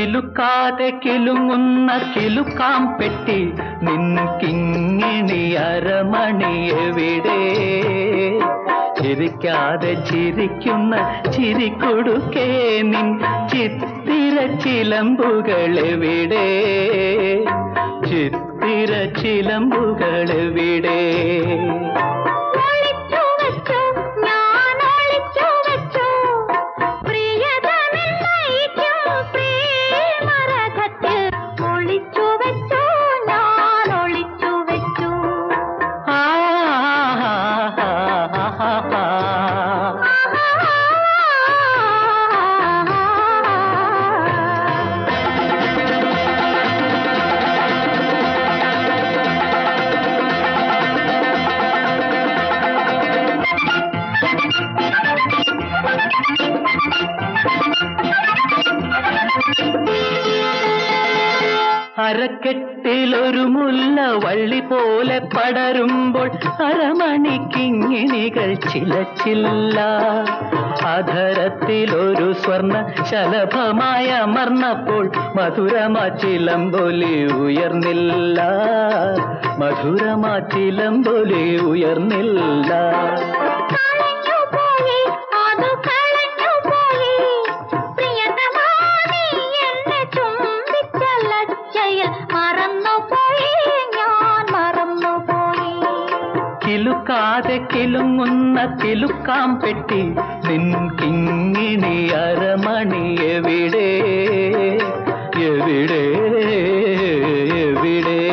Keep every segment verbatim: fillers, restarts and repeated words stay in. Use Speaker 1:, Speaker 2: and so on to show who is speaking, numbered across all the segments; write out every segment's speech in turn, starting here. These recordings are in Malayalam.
Speaker 1: കിലുക്കാതെ കിലുങ്ങുന്ന കിലുക്കാം പെട്ടി നിൻ കിങ്ങിണി അരമണി എവിടെ? ചിരിക്കാതെ ചിരിക്കുന്ന ചിരിക്കൊടുക്കേ നിൻ ചിത്തിര ചിലമ്പുകളെവിടെ? ചിത്തിര ചിലമ്പുകളെവിടെ? അരക്കെട്ടിലൊരു മുല്ല വള്ളി പോലെ പടരുമ്പോൾ അരമണിക്കിങ്ങിണികൾ ചിലച്ചില്ല. അധരത്തിലൊരു സ്വർണ്ണ ശലഭമായ അമർന്നപ്പോൾ മധുരമാ ചിലമ്പൊലി ഉയർന്നില്ല. മധുരമാ ചിലമ്പൊലി ഉയർന്നില്ല. കിലുക്കാതെ കിലുങ്ങുന്ന കിലുക്കാം പെട്ടി നിൻ കിങ്ങിണി അരമണി എവിടെ? എവിടെ? എവിടെ?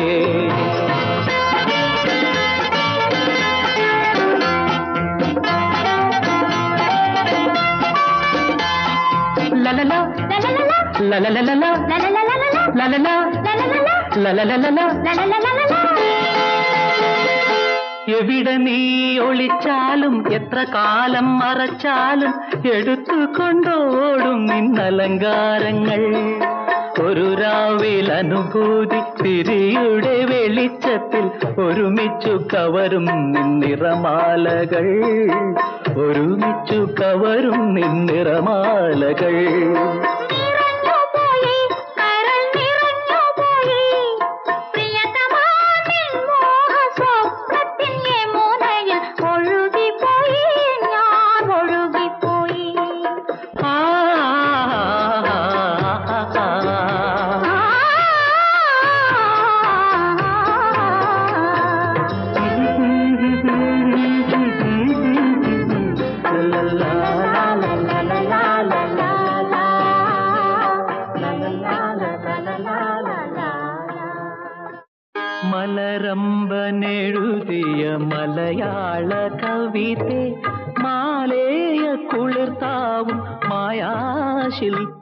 Speaker 1: ലലല ലലല ലലല ലലല. എവിടെ നീ ഒളിച്ചാലും എത്ര കാലം മറച്ചാലും എടുത്തുകൊണ്ടോടും നിന്നലങ്കാരങ്ങൾ. ഒരു രാവിൽ അനുഭൂതി തിരിയുടെ വെളിച്ചത്തിൽ ഒരുമിച്ചു കവരും നിന്നിറമാലകൾ. ഒരുമിച്ചു കവരും നിന്നിറമാലകൾ. മലരമ്പനെഴുതിയ മലയാള കവിതേ മാലേയ കുളിർത്താവും മായാശില്പി